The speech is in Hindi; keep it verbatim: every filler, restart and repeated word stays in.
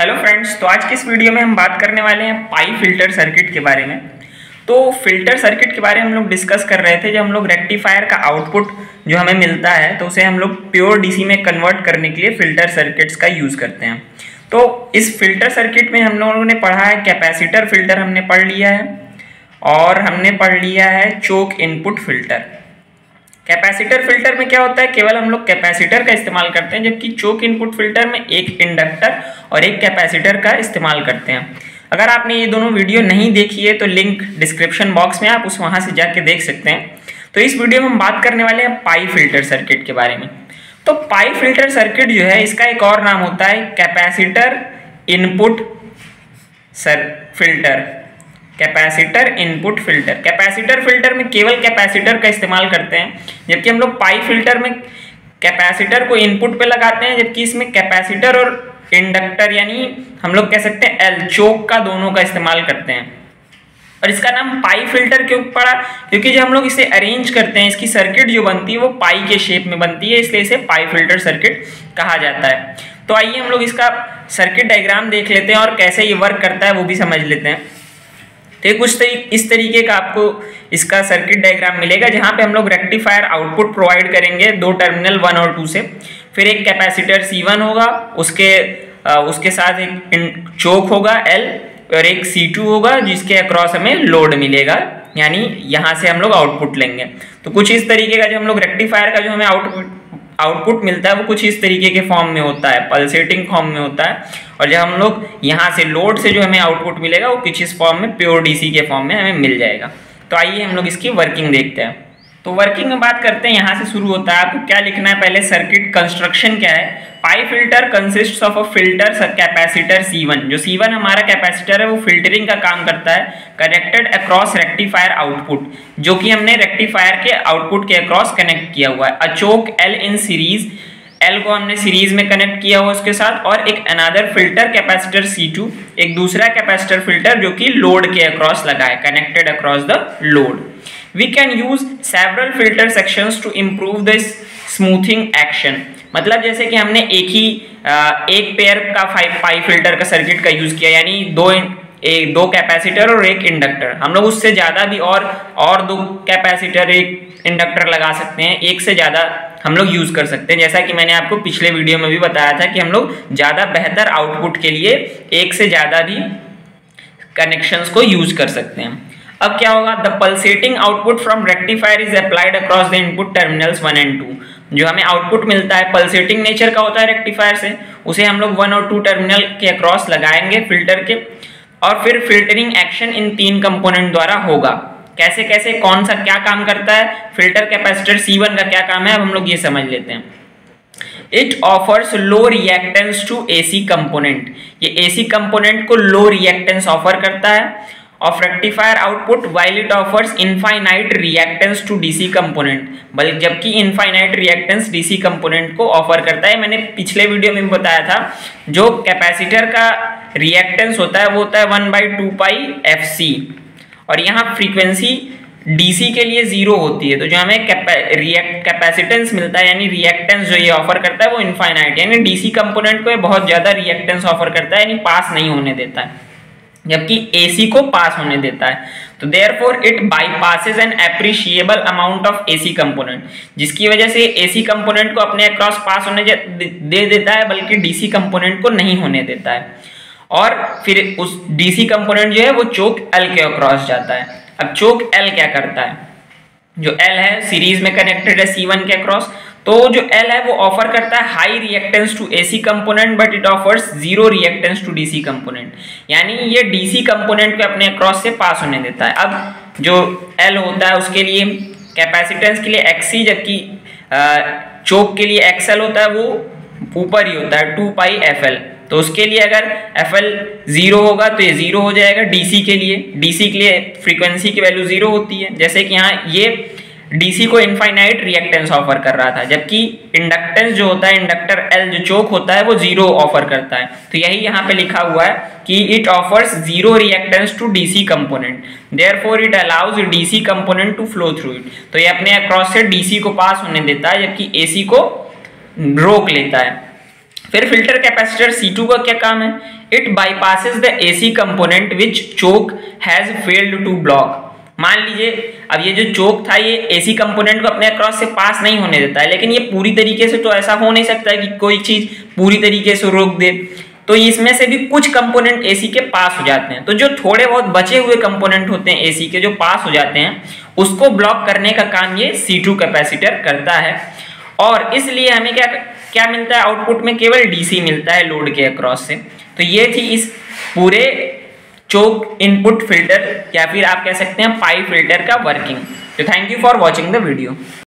हेलो फ्रेंड्स, तो आज की इस वीडियो में हम बात करने वाले हैं पाई फिल्टर सर्किट के बारे में। तो फिल्टर सर्किट के बारे में हम लोग डिस्कस कर रहे थे जब हम लोग रेक्टिफायर का आउटपुट जो हमें मिलता है तो उसे हम लोग प्योर डीसी में कन्वर्ट करने के लिए फिल्टर सर्किट्स का यूज़ करते हैं। तो इस फिल्टर सर्किट में हम लोगों ने पढ़ा है कैपेसिटर फिल्टर हमने पढ़ लिया है और हमने पढ़ लिया है choke input filter. Capacitor filter में क्या होता है, केवल हम लोग कैपेसिटर का इस्तेमाल करते हैं, जबकि चोक इनपुट फिल्टर में एक इंडक्टर और एक कैपेसिटर का इस्तेमाल करते हैं। अगर आपने ये दोनों वीडियो नहीं देखी है तो लिंक डिस्क्रिप्शन बॉक्स में आप उस वहां से जाके देख सकते हैं। तो इस वीडियो में हम बात करने वाले हैं पाई फिल्टर सर्किट के बारे में। तो पाई फिल्टर सर्किट जो है इसका एक और नाम होता है capacitor input sir filter. Capacitor input filter. Capacitor filter में केवल कैपेसिटर का इस्तेमाल करते हैं, जबकि हम लोग पाई फिल्टर में कैपेसिटर को इनपुट पे लगाते हैं, जबकि इसमें कैपेसिटर और इंडक्टर यानी हम लोग कह सकते हैं एल चोक का दोनों का इस्तेमाल करते हैं। और इसका नाम पाई फिल्टर क्यों पड़ा, क्योंकि जब हम लोग इसे अरेंज करते हैं इसकी सर्किट जो बनती है वो पाई के शेप में बनती है, इसलिए इसे पाई फिल्टर सर्किट कहा जाता है। तो आइए हम लोग इसका सर्किट डायग्राम देख लेते हैं और कैसे ये वर्क करता है वो भी समझ लेते हैं। तो कुछ तरीक, इस तरीके का आपको इसका सर्किट डायग्राम मिलेगा, जहां पे हम लोग रेक्टिफायर आउटपुट प्रोवाइड करेंगे दो टर्मिनल वन और टू से। फिर एक कैपेसिटर सी वन होगा, उसके आ, उसके साथ एक चोक होगा एल और एक सी टू होगा जिसके अक्रॉस हमें लोड मिलेगा, यानी यहां से हम लोग आउटपुट लेंगे। तो कुछ इस तरीके का जो हम लोग रेक्टिफायर का जो हमें आउटपुट आउटपुट मिलता है वो कुछ इस तरीके के फॉर्म में होता है, पल्सेटिंग फॉर्म में होता है। और जब हम लोग यहाँ से लोड से जो हमें आउटपुट मिलेगा वो कुछ इस फॉर्म में प्योर डीसी के फॉर्म में हमें मिल जाएगा। तो आइए हम लोग इसकी वर्किंग देखते हैं। तो वर्किंग में बात करते हैं, यहाँ से शुरू होता है। आपको क्या लिखना है, पहले सर्किट कंस्ट्रक्शन क्या है। Pi filter consists of a filter capacitor C one. जो सी वन हमारा कैपेसिटर है वो फिल्टरिंग का काम करता है, कनेक्टेड अक्रॉस रेक्टिफायर आउटपुट, जो कि हमने रेक्टिफायर के आउटपुट के अक्रॉस कनेक्ट किया हुआ है। A choke L in series, L को हमने सीरीज में कनेक्ट किया हुआ उसके साथ, और एक another filter capacitor C two, एक दूसरा कैपेसिटर फिल्टर जो कि लोड के अक्रॉस लगा है, connected across the load. We can use several filter sections to improve this smoothing action. मतलब जैसे कि हमने एक ही एक पेयर का पाई फिल्टर का सर्किट का यूज किया, यानी दो एक दो कैपेसिटर और एक इंडक्टर। हम लोग उससे ज्यादा भी और और दो कैपेसिटर एक इंडक्टर लगा सकते हैं, एक से ज्यादा हम लोग यूज कर सकते हैं। जैसा कि मैंने आपको पिछले वीडियो में भी बताया था कि हम लोग ज्यादा बेहतर आउटपुट के लिए एक से ज्यादा भी कनेक्शंस को यूज कर सकते हैं। अब क्या होगा, the pulsating output from rectifier is applied across the input terminals one and two. जो हमें आउटपुट मिलता है पल्सेटिंग नेचर का होता है रेक्टिफायर से, उसे हम लोग वन और टू टर्मिनल के अक्रॉस लगाएंगे फिल्टर के, और फिर फिल्टरिंग एक्शन इन तीन कंपोनेंट द्वारा होगा। कैसे कैसे कौन सा क्या काम करता है, फिल्टर कैपेसिटर सी वन का क्या काम है, अब हम लोग ये समझ लेते हैं। It offers low reactance to AC component. ये एसी कंपोनेंट को लो रिएक्टेंस ऑफर करता है off rectifier output, while it offers infinite reactance to DC component, बल्कि जबकि इनफाइनाइट रिएक्टेंस डीसी कंपोनेंट को ऑफर करता है। मैंने पिछले वीडियो में बताया था जो कैपेसिटर का रिएक्टेंस होता है वो होता है one by two pi F C, और यहाँ फ्रीक्वेंसी डीसी के लिए जीरो होती है। तो जो हमें रिएक्ट कैपेसिटेंस मिलता है यानी रिएक्टेंस जो ये ऑफर करता है वो इनफाइनाइट, यानी डीसी कंपोनेंट को ये बहुत ज्यादा रिएक्टेंस ऑफर करता है, यानी पास नहीं होने देता है, जबकि एसी को पास होने देता है। तो therefore it bypasses an appreciable amount of AC component, जिसकी वजह से एसी कंपोनेंट को अपने अक्रॉस पास होने दे देता है, बल्कि डीसी कंपोनेंट को नहीं होने देता है। और फिर उस डीसी कंपोनेंट जो है वो चोक एल के अक्रॉस जाता है। अब चोक एल क्या करता है, जो एल है सीरीज में कनेक्टेड है सी वन के अक्रॉस, तो जो एल है वो ऑफर करता है high reactance to AC component but it offers zero reactance to DC component, यानी ये डीसी कंपोनेंट को अपने अक्रॉस से पास होने देता है। अब जो एल होता है उसके लिए कैपेसिटेंस के लिए एक्सी, जबकि चोक के लिए एक्सएल होता है वो ऊपर ही होता है टू पाई एफ एल। तो उसके लिए अगर एफ एल जीरो होगा तो ये जीरो हो जाएगा। डीसी के लिए डीसी के लिए फ्रीक्वेंसी की वैल्यू जीरो होती है, जैसे कि यहाँ ये डीसी को इनफाइनाइट रिएक्टेंस ऑफर कर रहा था, जबकि इंडक्टेंस जो होता है इंडक्टर एल जो चोक होता है वो जीरो ऑफर करता है। तो यही यहाँ पे लिखा हुआ है कि it offers zero reactance to DC component, therefore it allows DC component to flow through it. तो ये अपने अक्रॉस से डीसी को पास होने देता है, जबकि एसी को रोक लेता है। फिर फिल्टर कैपेसिटर सी टू का क्या काम है, it bypasses the AC component which choke has failed to block. मान लीजिए अब ये जो चोक था ये एसी कंपोनेंट को अपने अक्रॉस से पास नहीं होने देता है, लेकिन ये पूरी तरीके से तो ऐसा हो नहीं सकता है कि कोई चीज पूरी तरीके से रोक दे, तो इसमें से भी कुछ कंपोनेंट एसी के पास हो जाते हैं। तो जो थोड़े बहुत बचे हुए कंपोनेंट होते हैं एसी के जो पास हो जाते हैं उसको ब्लॉक करने का काम ये सी टू कैपेसिटर करता है, और इसलिए हमें क्या क्या मिलता है आउटपुट में, केवल डीसी मिलता है लोड के अक्रॉस से। तो ये थी इस पूरे चोक इनपुट फिल्टर या फिर आप कह सकते हैं पाई फिल्टर का वर्किंग। तो thank you for watching the video.